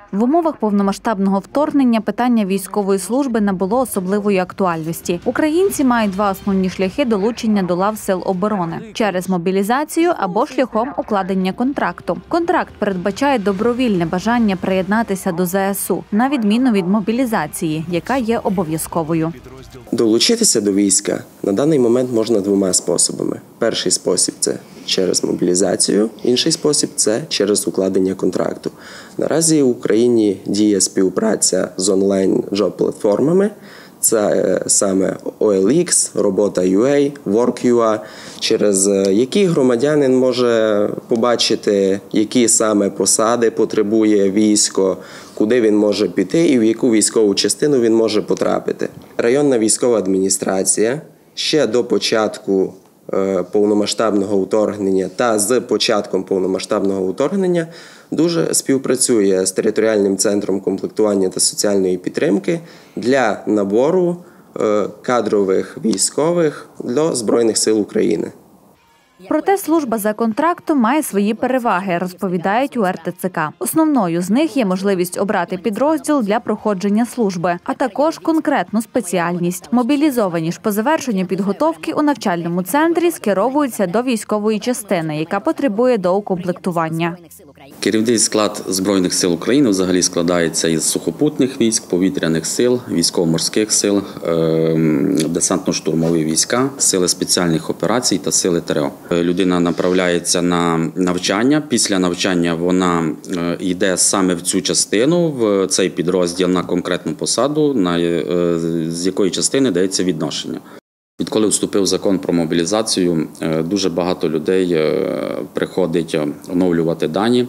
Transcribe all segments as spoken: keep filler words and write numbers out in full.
В умовах повномасштабного вторгнення питання військової служби набуло особливої актуальності. Українці мають два основні шляхи долучення до лав сил оборони – через мобілізацію або шляхом укладення контракту. Контракт передбачає добровільне бажання приєднатися до зе ес у, на відміну від мобілізації, яка є обов'язковою. Долучитися до війська на даний момент можна двома способами. Перший спосіб – це через мобілізацію, інший спосіб – це через укладення контракту. Наразі в Україні діє співпраця з онлайн-джоб-платформами. Це саме о ел ікс, робота крапка ю а, ворк крапка ю а, через які громадянин може побачити, які саме посади потребує військо, куди він може піти і в яку військову частину він може потрапити. Районна військова адміністрація ще до початку повномасштабного вторгнення та з початком повномасштабного вторгнення дуже співпрацює з територіальним центром комплектування та соціальної підтримки для набору кадрових військових для Збройних сил України. Проте служба за контрактом має свої переваги, розповідають у ер те це ка. Основною з них є можливість обрати підрозділ для проходження служби, а також конкретну спеціальність. Мобілізовані ж по завершенню підготовки у навчальному центрі скеровуються до військової частини, яка потребує доукомплектування. Керівний склад Збройних сил України взагалі складається із сухопутних військ, повітряних сил, військово-морських сил, десантно-штурмові війська, сили спеціальних операцій та сили те ер о. Людина направляється на навчання. Після навчання вона йде саме в цю частину, в цей підрозділ на конкретну посаду, на, з якої частини дається відношення. Відколи вступив закон про мобілізацію, дуже багато людей приходить оновлювати дані.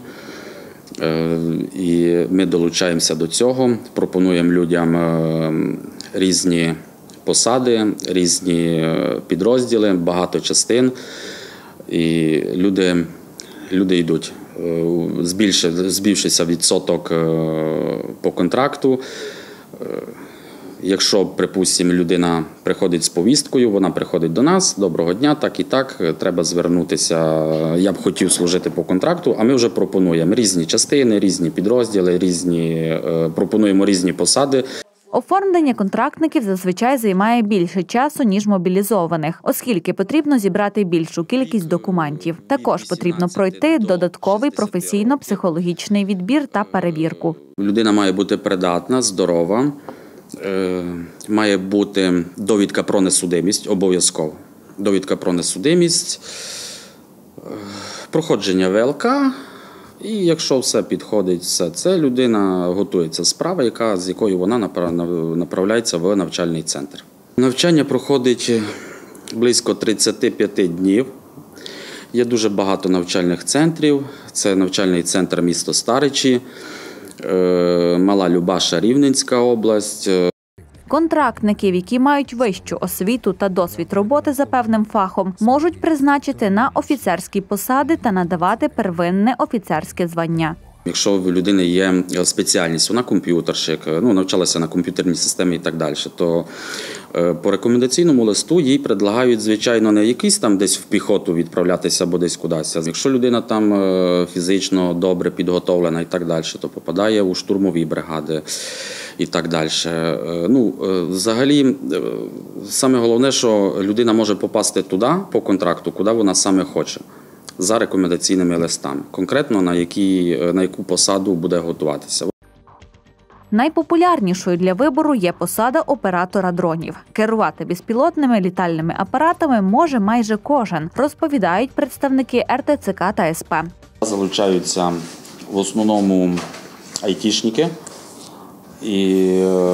І ми долучаємося до цього, пропонуємо людям різні посади, різні підрозділи, багато частин. І люди, люди йдуть. Збільшився відсоток по контракту. Якщо, припустимо, людина приходить з повісткою, вона приходить до нас, доброго дня, так і так, треба звернутися, я б хотів служити по контракту, а ми вже пропонуємо різні частини, різні підрозділи, різні, пропонуємо різні посади. Оформлення контрактників зазвичай займає більше часу, ніж мобілізованих, оскільки потрібно зібрати більшу кількість документів. Також потрібно пройти додатковий професійно-психологічний відбір та перевірку. Людина має бути придатна, здорова, має бути довідка про несудимість, обов'язково. Довідка про несудимість, проходження ве ел ка. І якщо все підходить, все це, людина готується справа, яка, з якою вона направляється в навчальний центр. Навчання проходить близько тридцяти п'яти днів. Є дуже багато навчальних центрів. Це навчальний центр місто Старичі, Мала Любаша, Рівненська область. Контрактників, які мають вищу освіту та досвід роботи за певним фахом, можуть призначити на офіцерські посади та надавати первинне офіцерське звання. Якщо в людини є спеціальність, вона комп'ютерщик, ну, навчалася на комп'ютерній системі і так далі, то по рекомендаційному листу їй предлагають, звичайно, не якийсь там десь в піхоту відправлятися або десь кудись. Якщо людина там фізично добре підготовлена і так далі, то попадає у штурмові бригади і так далі. Ну, взагалі, саме головне, що людина може попасти туди, по контракту, куди вона саме хоче, за рекомендаційними листами, конкретно на, які, на яку посаду буде готуватися. Найпопулярнішою для вибору є посада оператора дронів. Керувати безпілотними літальними апаратами може майже кожен, розповідають представники ер те це ка та ес пе. Залучаються в основному айтішники і,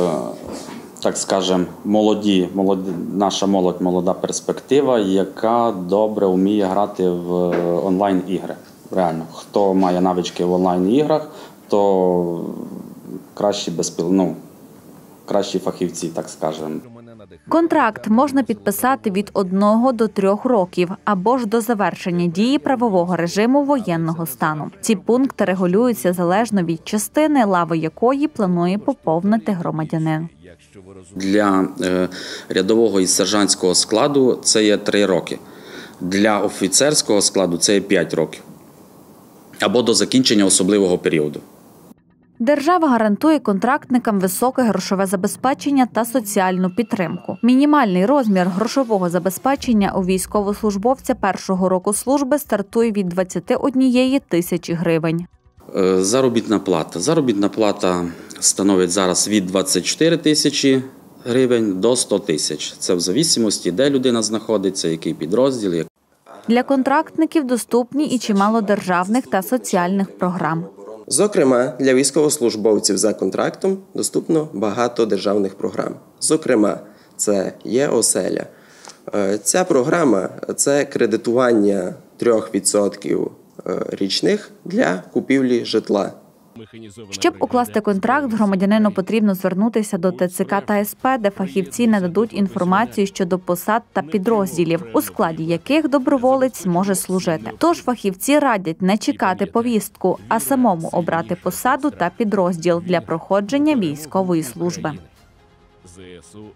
так скажемо, молоді, молоді, наша молодь, молода перспектива, яка добре вміє грати в онлайн-ігри. Реально, хто має навички в онлайн-іграх, то кращі безпіл... ну, кращі фахівці, так скажемо. Контракт можна підписати від одного до трьох років або ж до завершення дії правового режиму воєнного стану. Ці пункти регулюються залежно від частини, лави якої планує поповнити громадянин. Для е, рядового і сержантського складу це є три роки. Для офіцерського складу це є п'ять років. Або до закінчення особливого періоду. Держава гарантує контрактникам високе грошове забезпечення та соціальну підтримку. Мінімальний розмір грошового забезпечення у військовослужбовця першого року служби стартує від двадцяти однієї тисячі гривень. Е, Заробітна плата. Заробітна плата становить зараз від двадцяти чотирьох тисяч гривень до ста тисяч. Це в залежності, де людина знаходиться, який підрозділ. як- Для контрактників доступні і чимало державних та соціальних програм. Зокрема, для військовослужбовців за контрактом доступно багато державних програм. Зокрема, це є оселя. Е, Ця програма – це кредитування трьох відсотків річних для купівлі житла. Щоб укласти контракт, громадянину потрібно звернутися до Те Це Ка та Ес Пе, де фахівці нададуть інформацію щодо посад та підрозділів, у складі яких доброволець може служити. Тож фахівці радять не чекати повістку, а самому обрати посаду та підрозділ для проходження військової служби. зе ес у